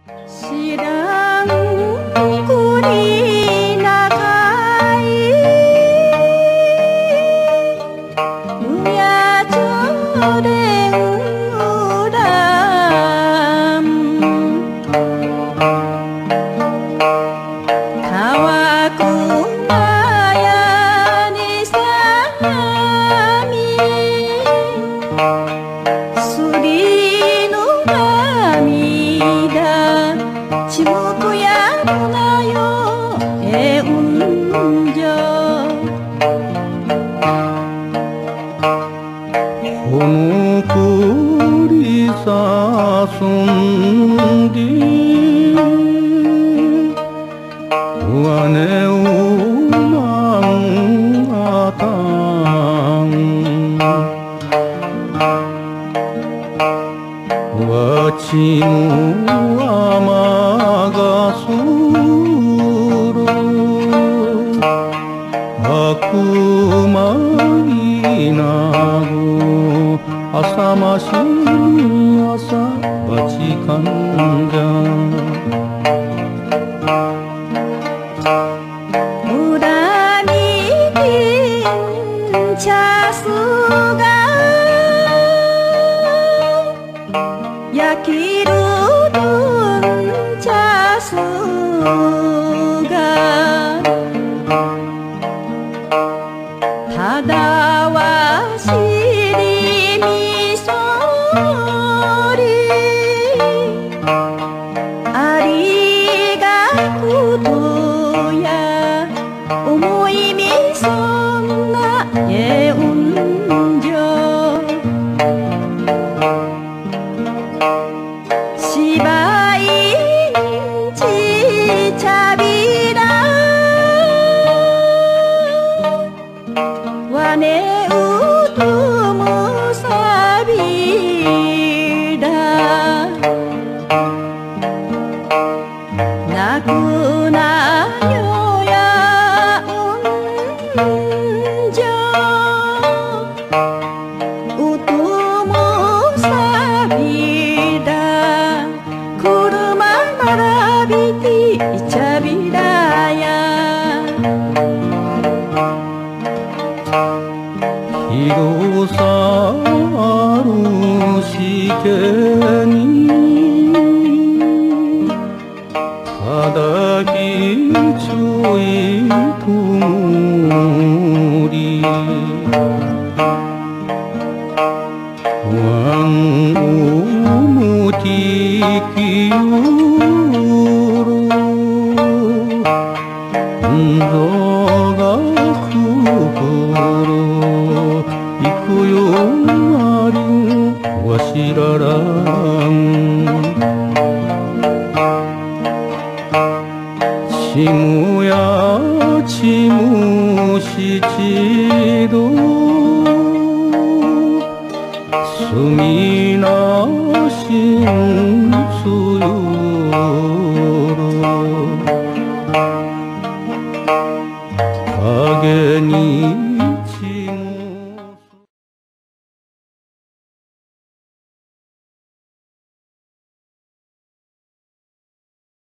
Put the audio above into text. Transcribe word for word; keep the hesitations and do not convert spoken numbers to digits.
知らん国長いうやちょでうらん乾くなやにさみすりの涙ちむくやむなよえうんじょこの栗さすんでわねをまんがたんわちの雨がする悪魔いなぐ朝まし朝ばちかんじゃ村に銀茶すが焼きるどん茶すがただわしりみそりありがくとや思いみそんなえうんじょ芝居ちちゃびらわねうとむさびらなくなよやうんじょうとむさびら車ならびていちゃびらや広さあるしけにただきちょいともりわんおもてきよるんぞがくころいくよありわしららんちむやちむしちどすみなしんつよる影に